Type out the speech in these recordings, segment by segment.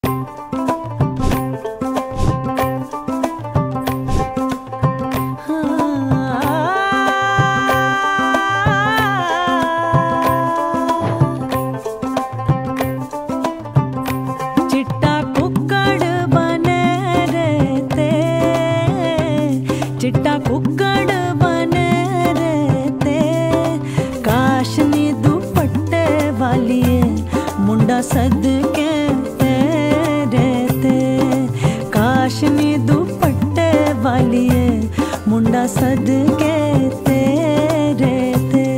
चिट्टा कुक्कड़ बने रहते, काशनी दुपट्टे वाली मुंडा सदके रहते, काशनी दुपट्टे वाली मुंडा सदके रहते।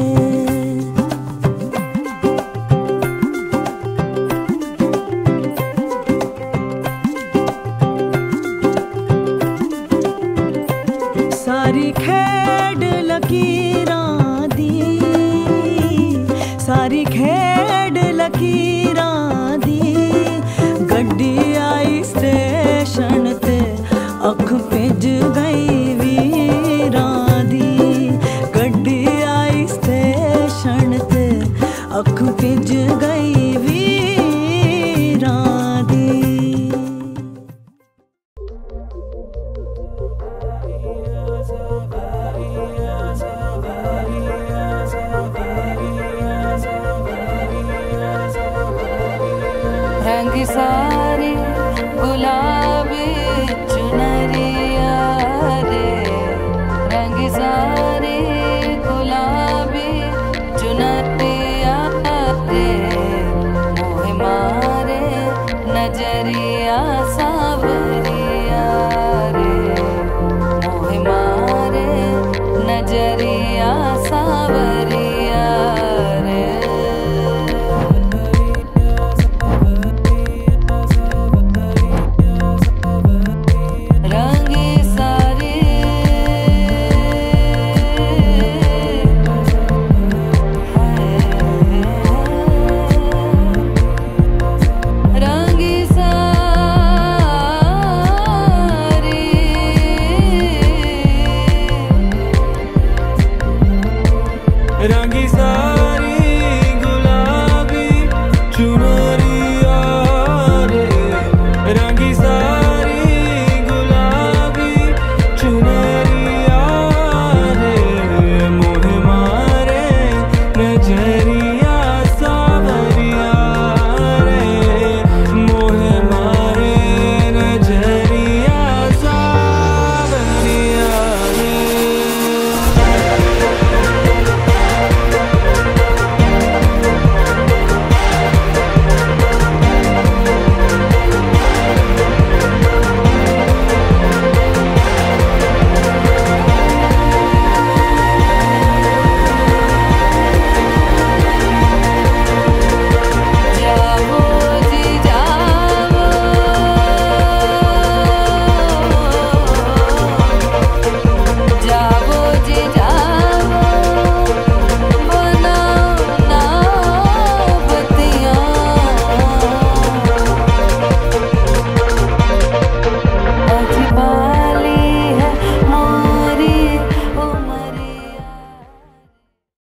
सारी खेड लकीरां दी, सारी खेड लकीरां दी, गड्डी आई स्टेशन ते अख भिज गई वीरां दी, गड्डी आई स्टेशन ते अख भिज गई वीरां दी। रंग सारी गुलाबी चुनरिया रे, रंग सारी गुलाबी चुनरिया रे, मोह मारे नजरिया सा